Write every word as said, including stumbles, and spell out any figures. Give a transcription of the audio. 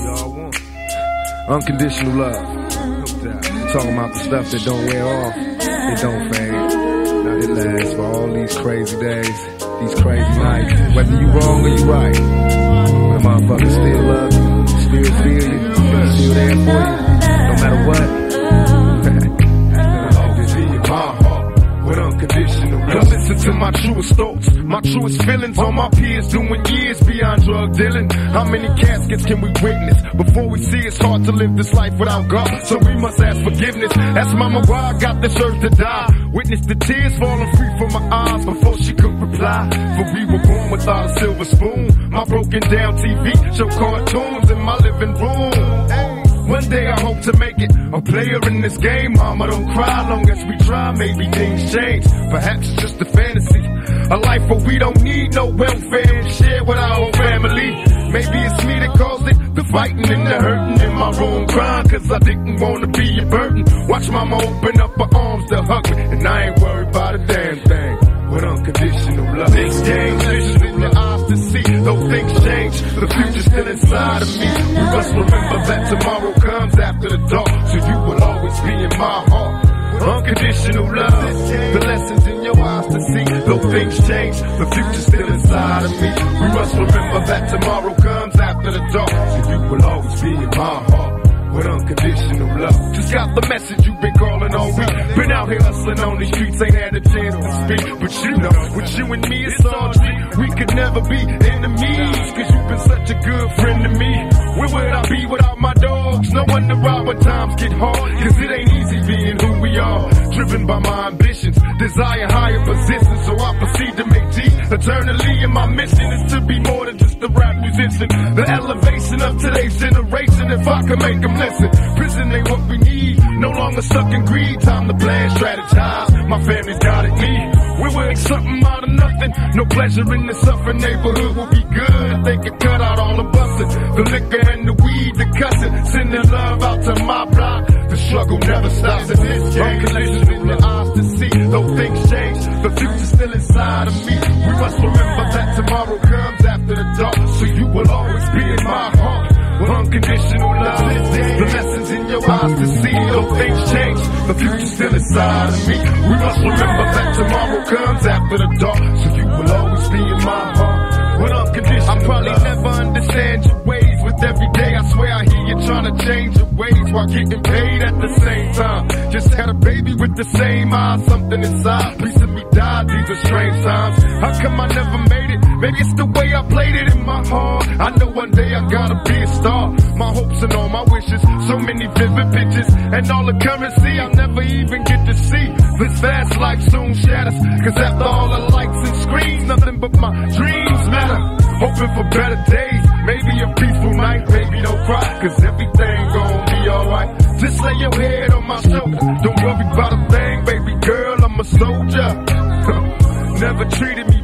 all want. Unconditional love. No doubt. Talking about the stuff that don't wear off. It don't fade. Now it lasts for all these crazy days, these crazy nights. Whether you wrong or you right, the motherfuckers still love you, still feel you, still there for you, no matter what. With unconditional love. Listen to my truest thoughts, my truest feelings on my peers doing years beyond drug dealing. How many caskets can we witness before we see it's hard to live this life without God? So we must ask forgiveness. Ask mama why I got this urge to die. Witness the tears falling free from my eyes before she could reply. For we were born without a silver spoon. My broken down T V show cartoons in my living room. One day I hope to make it a player in this game. Mama, don't cry, long as we try, maybe things change. Perhaps it's just a fantasy, a life where we don't need no welfare and share with our whole family. Maybe it's me that caused it, the fighting and the hurting in my room, crying cause I didn't wanna be a burden. Watch mama open up her arms to hug me, and I ain't worried about a damn thing. With unconditional love, exchange visions in your eyes to see. Though things change, the future's still inside of me. We must remember that tomorrow comes after the dark, so you will always be in my heart. Unconditional love, the lessons in your eyes to see. Though things change, the future's still inside of me. We must remember that tomorrow comes after the dark, so you will always be in my heart. With unconditional love. Just got the message you've been calling all week. Been out here hustling on these streets, ain't had a chance to speak. But you know, with you and me it's all G. We could never be enemies, cause you've been such a good friend to me. Where would I be without my dogs? No wonder why when times get hard, cause it ain't easy being who we are. Driven by my ambitions, desire higher positions, so I proceed to make G eternally. And my mission is to be more than just a rap musician. The elevation of today's generation, if I can make them listen. Prison ain't what we need, no longer stuck in greed. Time to plan, strategize, my family's got it me. We will make something out of nothing. No pleasure in the suffering, neighborhood will be good if they could cut out all the busting, the liquor and the weed, the cussing. Sending love out to my block, the struggle never stops in this game. Unconditional in your eyes to see, though things change, the future's still inside of me. We must remember that tomorrow comes after the dark, so you will always be in my heart. With unconditional love, the lessons in your eyes to see, though things change, the future's still inside of me. We must remember that tomorrow comes after the dark, so you will always be in my heart. With unconditional I probably love. Never understand your ways, with every day I swear I hear you trying to change your ways while getting paid at the same time. Just had a baby with the same eyes, something inside, piece of me died, these are strange times. How come I never made it? Maybe it's the way I played it in my heart. I know one day I gotta be a star. My hopes and all my wishes, so many vivid pictures, and all the currency I'll never even get to see. This fast life soon shatters, cause after all the lights and screens, nothing but my dreams matter. Hoping for better days, maybe a peaceful night. Baby, don't cry, cause everything gon' be alright. Just lay your head on my shoulder, don't worry about a thing. Baby girl, I'm a soldier. Never treated me